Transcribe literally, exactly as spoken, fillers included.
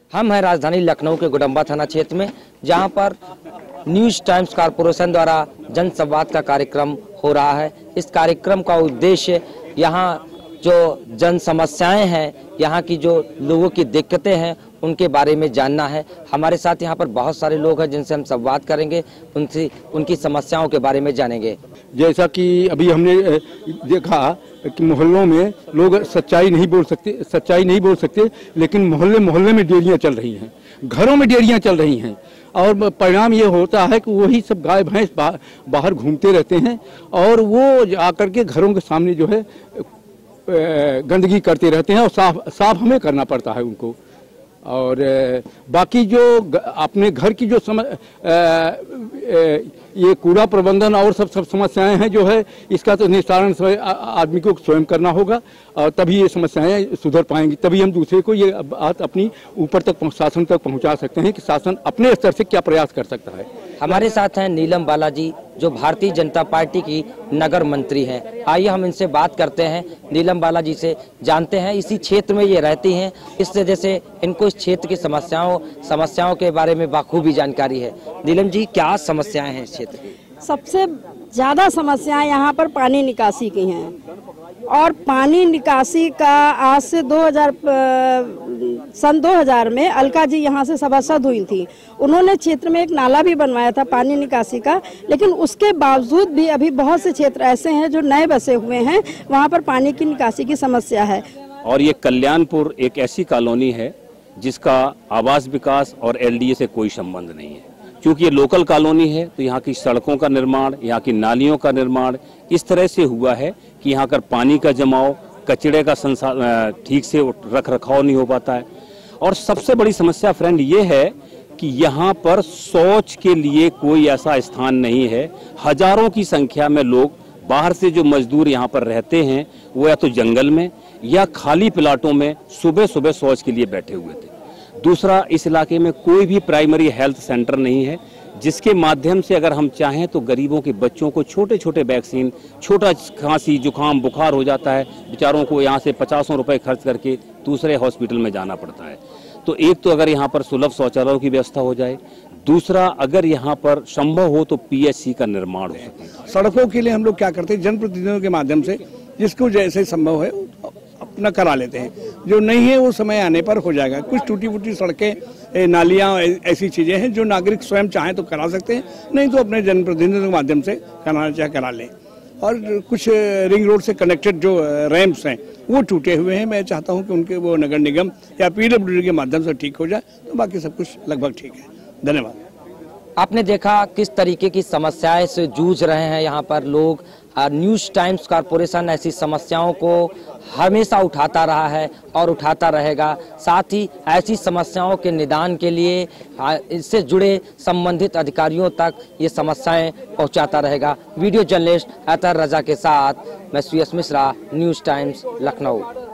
हम हैं राजधानी लखनऊ के गुडम्बा थाना क्षेत्र में, जहां पर न्यूज़ टाइम्स कॉरपोरेशन द्वारा जन संवाद का कार्यक्रम हो रहा है। इस कार्यक्रम का उद्देश्य यहां जो जन समस्याएं हैं, यहाँ की जो लोगों की दिक्कतें हैं, उनके बारे में जानना है। हमारे साथ यहाँ पर बहुत सारे लोग हैं जिनसे हम संवाद करेंगे, उनसे उनकी समस्याओं के बारे में जानेंगे। जैसा कि अभी हमने देखा कि मोहल्लों में लोग सच्चाई नहीं बोल सकते सच्चाई नहीं बोल सकते लेकिन मोहल्ले मोहल्ले में डेयरियाँ चल रही हैं, घरों में डेयरियाँ चल रही हैं, और परिणाम ये होता है कि वही सब गाय भैंस बाहर घूमते रहते हैं और वो आकर के घरों के सामने जो है गंदगी करते रहते हैं, और साफ साफ हमें करना पड़ता है उनको। और बाकी जो अपने घर की जो सम ये कूड़ा प्रबंधन और सब सब समस्याएं हैं जो है, इसका तो निस्तारण आदमी को स्वयं करना होगा, और तभी ये समस्याएं सुधर पाएंगी। तभी हम दूसरे को ये बात अपनी ऊपर तक शासन तक पहुंचा सकते हैं कि शासन अपने स्तर से क्या प्रयास कर सकता है। हमारे साथ हैं नीलम बालाजी, जो भारतीय जनता पार्टी की नगर मंत्री हैं। आइए हम इनसे बात करते हैं, नीलम बालाजी से जानते हैं, इसी क्षेत्र में ये रहती हैं, इस वजह से इनको इस क्षेत्र की समस्याओं समस्याओं के बारे में बाखूबी जानकारी है। नीलम जी, क्या समस्याएं हैं इस क्षेत्र की? सबसे ज़्यादा समस्याएं यहाँ पर पानी निकासी की हैं, और पानी निकासी का आज से दो हज़ार सन दो हज़ार में अलका जी यहाँ से सभासद हुई थी। उन्होंने क्षेत्र में एक नाला भी बनवाया था पानी निकासी का, लेकिन उसके बावजूद भी अभी बहुत से क्षेत्र ऐसे हैं जो नए बसे हुए हैं, वहाँ पर पानी की निकासी की समस्या है। और ये कल्याणपुर एक ऐसी कॉलोनी है जिसका आवास विकास और एल डी ए से कोई संबंध नहीं है। क्योंकि ये लोकल कॉलोनी है तो यहाँ की सड़कों का निर्माण, यहाँ की नालियों का निर्माण इस तरह से हुआ है कि यहाँ का पानी का जमाव, कचरे का संसार ठीक से रख रखाव नहीं हो पाता है। और सबसे बड़ी समस्या फ्रेंड ये है कि यहाँ पर शौच के लिए कोई ऐसा स्थान नहीं है। हजारों की संख्या में लोग बाहर से जो मजदूर यहाँ पर रहते हैं, वो या तो जंगल में या खाली प्लाटों में सुबह सुबह शौच के लिए बैठे हुए थे। दूसरा, इस इलाके में कोई भी प्राइमरी हेल्थ सेंटर नहीं है जिसके माध्यम से अगर हम चाहें तो गरीबों के बच्चों को छोटे छोटे वैक्सीन, छोटा खांसी जुकाम बुखार हो जाता है, बेचारों को यहाँ से पचासों रुपए खर्च करके दूसरे हॉस्पिटल में जाना पड़ता है। तो एक तो अगर यहाँ पर सुलभ शौचालयों की व्यवस्था हो जाए, दूसरा अगर यहाँ पर संभव हो तो पी एच सी का निर्माण हो सके। सड़कों के लिए हम लोग क्या करते हैं, जनप्रतिनिधियों के माध्यम से जिसको जैसे संभव है अपना करा लेते हैं, जो नहीं है वो समय आने पर हो जाएगा। कुछ टूटी फूटी सड़कें, नालियाँ, ऐसी चीज़ें हैं जो नागरिक स्वयं चाहें तो करा सकते हैं, नहीं तो अपने जनप्रतिनिधियों के माध्यम से कराना चाहे करा लें। और कुछ रिंग रोड से कनेक्टेड जो रैंप्स हैं वो टूटे हुए हैं, मैं चाहता हूं कि उनके वो नगर निगम या पी डब्ल्यू डी के माध्यम से ठीक हो जाए, तो बाकी सब कुछ लगभग ठीक है। धन्यवाद। आपने देखा किस तरीके की समस्याएं से जूझ रहे हैं यहाँ पर लोग। न्यूज़ टाइम्स कॉरपोरेशन ऐसी समस्याओं को हमेशा उठाता रहा है और उठाता रहेगा। साथ ही ऐसी समस्याओं के निदान के लिए इससे जुड़े संबंधित अधिकारियों तक ये समस्याएं पहुंचाता रहेगा। वीडियो जर्नलिस्ट अतहर रजा के साथ मैं सुयश मिश्रा, न्यूज़ टाइम्स लखनऊ।